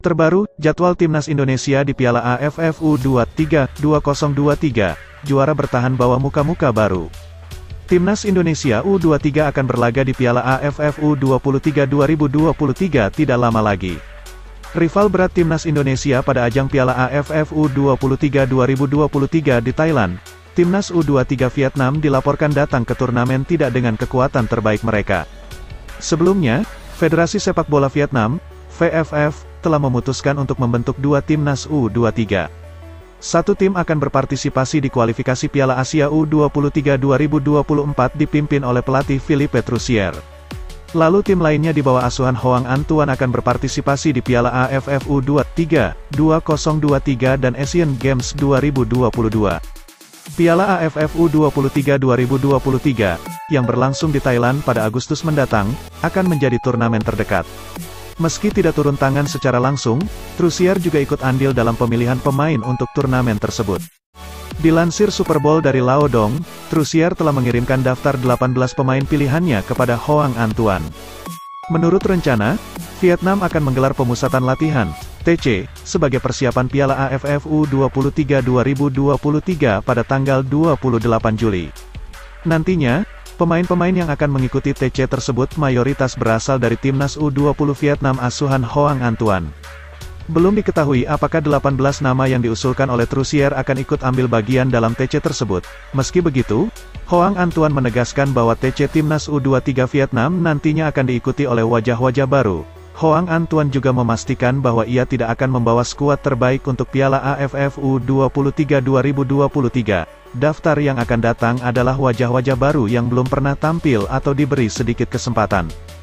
Terbaru, jadwal Timnas Indonesia di Piala AFF U23 2023, juara bertahan bawah muka-muka baru. Timnas Indonesia U23 akan berlaga di Piala AFF U23 2023 tidak lama lagi. Rival berat Timnas Indonesia pada ajang Piala AFF U23 2023 di Thailand, Timnas U23 Vietnam dilaporkan datang ke turnamen tidak dengan kekuatan terbaik mereka. Sebelumnya, Federasi Sepak Bola Vietnam, VFF, telah memutuskan untuk membentuk dua Timnas U23. Satu tim akan berpartisipasi di kualifikasi Piala Asia U23 2024 dipimpin oleh pelatih Philippe Troussier. Lalu tim lainnya di bawah asuhan Hoang Anh Tuan akan berpartisipasi di Piala AFF U23 2023 dan Asian Games 2022. Piala AFF U23 2023, yang berlangsung di Thailand pada Agustus mendatang, akan menjadi turnamen terdekat. Meski tidak turun tangan secara langsung, Troussier juga ikut andil dalam pemilihan pemain untuk turnamen tersebut. Dilansir Super Bowl dari Laodong, Troussier telah mengirimkan daftar 18 pemain pilihannya kepada Hoang Anh Tuan. Menurut rencana, Vietnam akan menggelar pemusatan latihan, TC, sebagai persiapan Piala AFF U23 2023 pada tanggal 28 Juli. Nantinya, pemain-pemain yang akan mengikuti TC tersebut mayoritas berasal dari Timnas U20 Vietnam asuhan Hoang Anh Tuan. Belum diketahui apakah 18 nama yang diusulkan oleh Troussier akan ikut ambil bagian dalam TC tersebut. Meski begitu, Hoang Anh Tuan menegaskan bahwa TC Timnas U23 Vietnam nantinya akan diikuti oleh wajah-wajah baru. Hoang Anh Tuan juga memastikan bahwa ia tidak akan membawa skuad terbaik untuk Piala AFF U23 2023. Daftar yang akan datang adalah wajah-wajah baru yang belum pernah tampil atau diberi sedikit kesempatan.